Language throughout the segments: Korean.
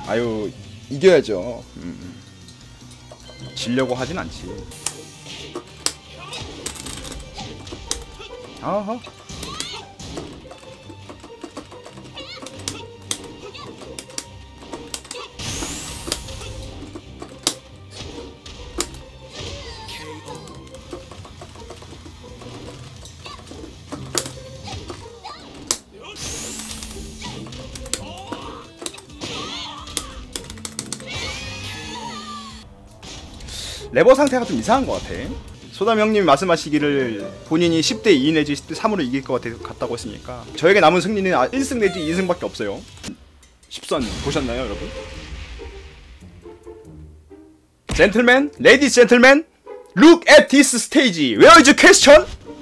아유, 이겨야죠. 지려고 하진 않지. 아하. 레버 상태가 좀 이상한 것 같아. 소담 형님이 말씀하시기를 본인이 10대 2 내지 10대 3으로 이길 것 같다고 했으니까 저에게 남은 승리는 1승 내지 2승밖에 없어요. 10선 보셨나요, 여러분? 젠틀맨, 레이디스 젠틀맨, look at this stage. Where is the question?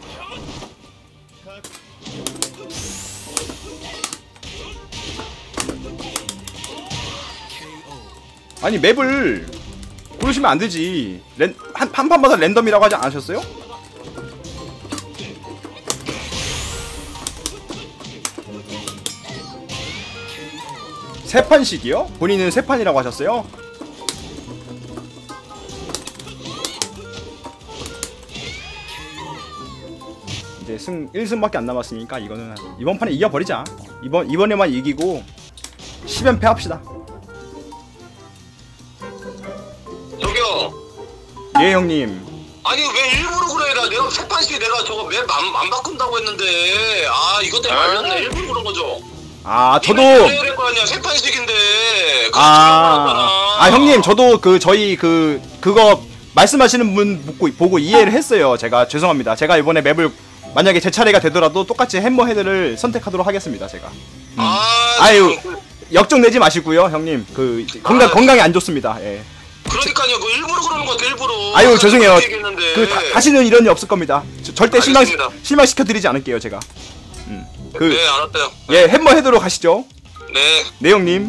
아니 맵을 고르시면 안 되지. 한 판마다 랜덤이라고 하지 않으셨어요? 세 판씩이요? 본인은 세 판이라고 하셨어요? 이제 1승밖에 안 남았으니까 이거는 이번 판에 이겨버리자. 이번에만 이기고 10연패 합시다. 예 형님. 아니 왜 일부러 그래? 내가 세 판씩 내가 저거 맵 안 바꾼다고 했는데 아 이것 때문에 말렸네. 일부러 그런 거죠. 아 저도 세 판씩인데. 형님 저도 저희 그거 말씀하시는 분 보고 이해를 했어요. 제가 죄송합니다. 제가 이번에 맵을 만약에 제 차례가 되더라도 똑같이 햄머 헤드를 선택하도록 하겠습니다. 제가. 아유 역정 내지 마시고요 형님. 건강이 안 좋습니다. 예. 그러니까요. 뭐 일부러 그러는 것 같아. 일부러. 아유 죄송해요. 다시는 이런 일 없을 겁니다. 절대 실망시켜 드리지 않을게요 제가. 네 알았어요. 예 햄머 헤드로 가시죠. 네 형님.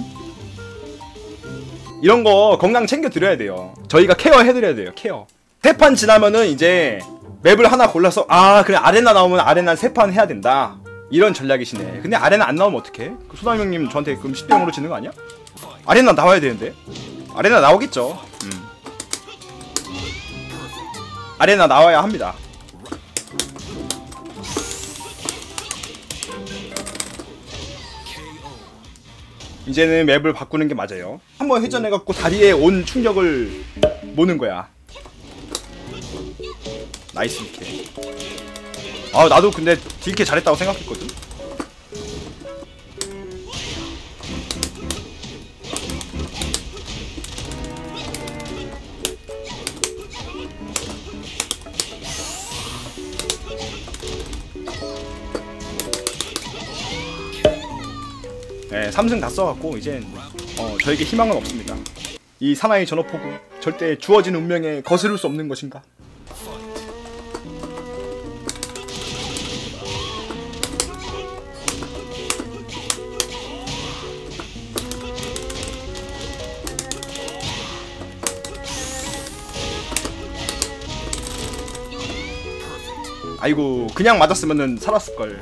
이런 거 건강 챙겨 드려야 돼요. 저희가 케어 해드려야 돼요. 케어. 3판 지나면은 이제 맵을 하나 골라서 그래 아레나 나오면 아레나 3판 해야 된다. 이런 전략이시네. 근데 아레나 안 나오면 어떡해? 소담 형님 저한테 그럼 10대 0으로 지는 거 아니야? 아레나 나와야 되는데. 아레나 나오겠죠. 아레나 나와야 합니다. 이제는 맵을 바꾸는 게 맞아요. 한번 회전해갖고 다리에 온 충격을 모는 거야. 나이스 딜캐. 나도 근데 딜캐 잘했다고 생각했거든. 네, 3승 다 써갖고 이젠 저에게 희망은 없습니다. 이 사나이 전업포구 절대 주어진 운명에 거스를 수 없는 것인가. 아이고 그냥 맞았으면은 살았을걸.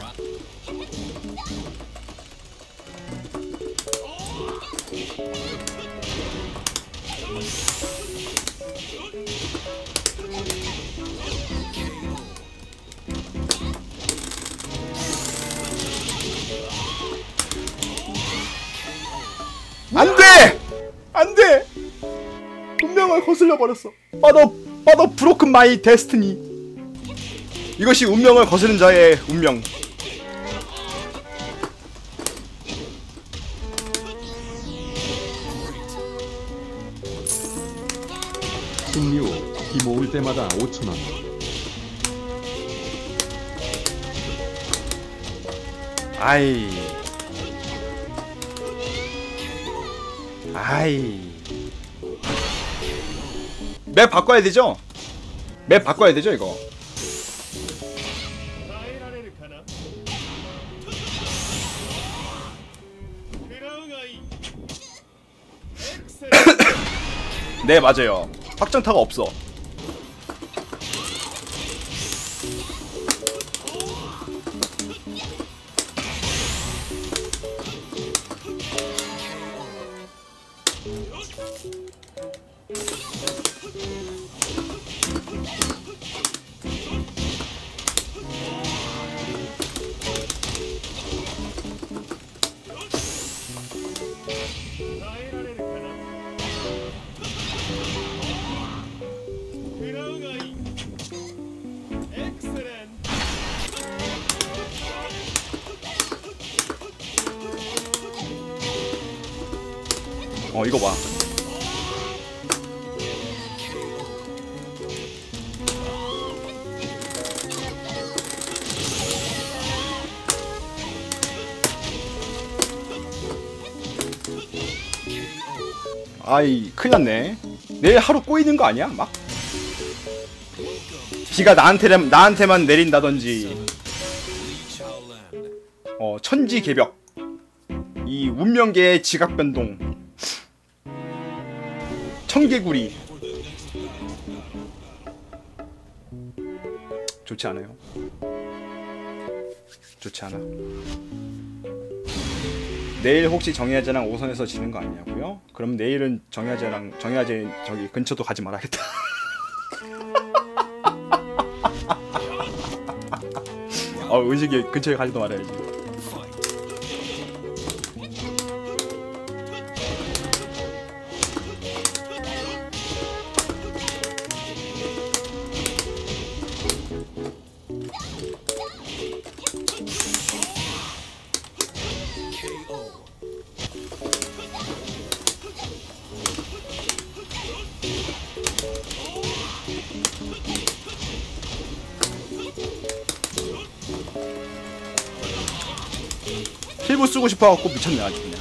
안돼! 안돼! 운명을 거슬려 버렸어. 빠더 브로큰 마이 데스티니. 이것이 운명을 거스른 자의 운명. 승리 후 비 모을 때마다 5,000원. 아이. 맵 바꿔야 되죠? 맵 바꿔야 되죠 이거. 네 맞아요. 확정타가 없어. 이거 봐. 아이, 큰일 났네. 내일 하루 꼬이는 거 아니야? 막? 비가 나한테만 내린다든지. 천지개벽. 이 운명계의 지각변동. 청개구리. 좋지 않아요? 좋지 않아. 내일 혹시 정야제랑 5선에서 지는 거 아니냐고요? 그럼 내일은 정야제 저기 근처도 가지 말아야겠다. 은식이 근처에 가지도 말아야지. 힐부 쓰고 싶어갖고 미쳤네 아주 그냥.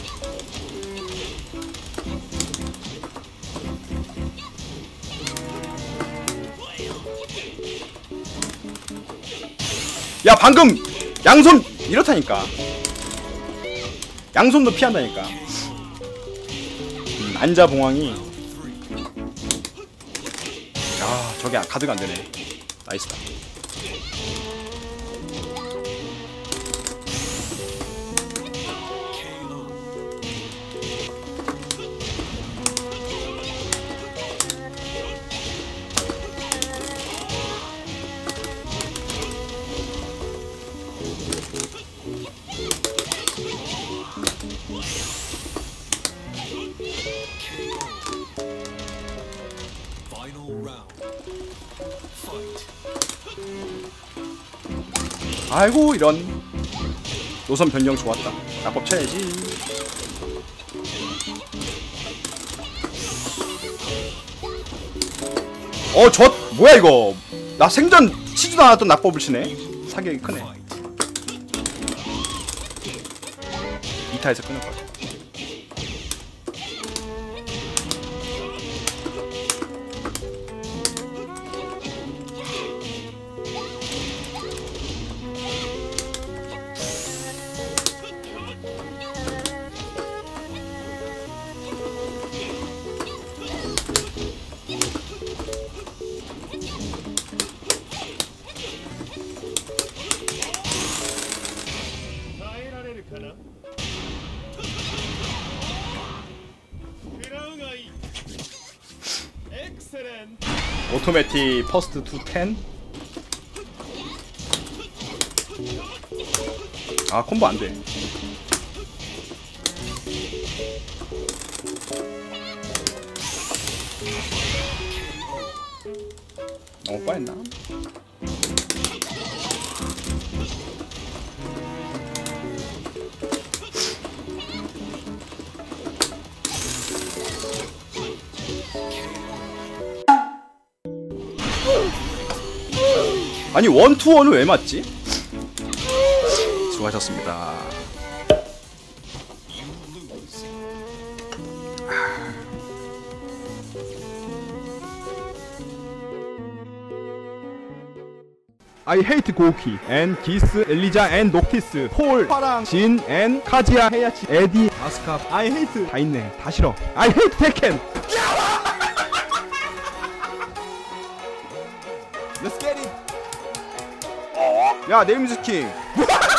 야 방금 양손 이렇다니까. 양손도 피한다니까. 안자봉황이. 야 저게 가드가 안되네. 나이스다. 아이고 이런. 노선 변경 좋았다. 낙법 쳐야지. 저 뭐야 이거. 나 생전 치지도 않았던 낙법을 치네. 사격이 크네. 2타에서 끊을 거야. 오토매틱 퍼스트 투 10. 아 콤보 안돼. 너무 빠했나? 아니 원투원을 왜 맞지? 수고하셨습니다. I hate 고우키 and 기스 엘리자 and 녹티스 폴 파랑 진 and 카지아 헤야치 에디 아스카 I hate 다 있네. 다 싫어. I hate 테켄. Let's get it. 야 네임스킹